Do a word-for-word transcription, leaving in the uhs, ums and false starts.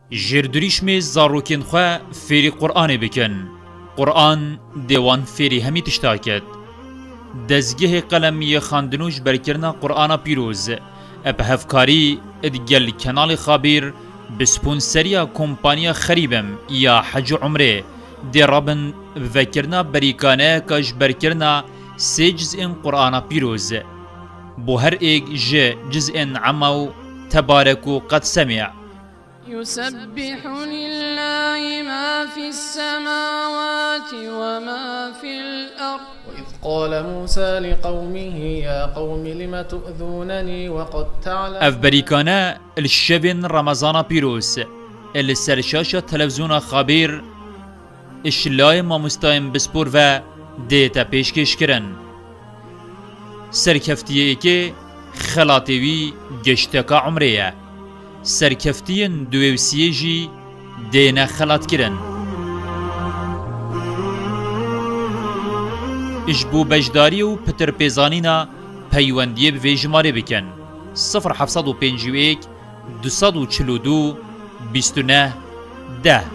جردریش می زاروکین خواه فیری قرآن بکن. قرآن دیوان فیری همی تشتاکد. دزگه قلمی خاندنوش برکرنا قرآن پیروز. اب هفکاری ادگل کنال خابیر بسپونسریا کمپانیا خریبم یا حج عمره دی رابن وکرنا بریکانه کاش برکرنا سی جزء قرآن پیروز. بو هر ایک ج جزء عمو تبارك قد سمع. يسبح لله ما في السماوات وما في الأرض. وإذ قال موسى لقومه يا قوم لم تؤذونني وقد تعلمون. اف بريكانا الشبن رمضان بيروس السرشاشة تلفزيون خبير اشلاي ما مستايم بسپور و ديتا پیشکش کرن. سرکفتیه که خلاتوی گشتکا عمره سرکفتین دویوسیه جی دینا خلات کرن. اجبو بجداری و پتر پیزانینا پیوندیه به جماره بکن. صفر حفصد و پنج و ایک دو صد و چلو دو بیست و نه ده.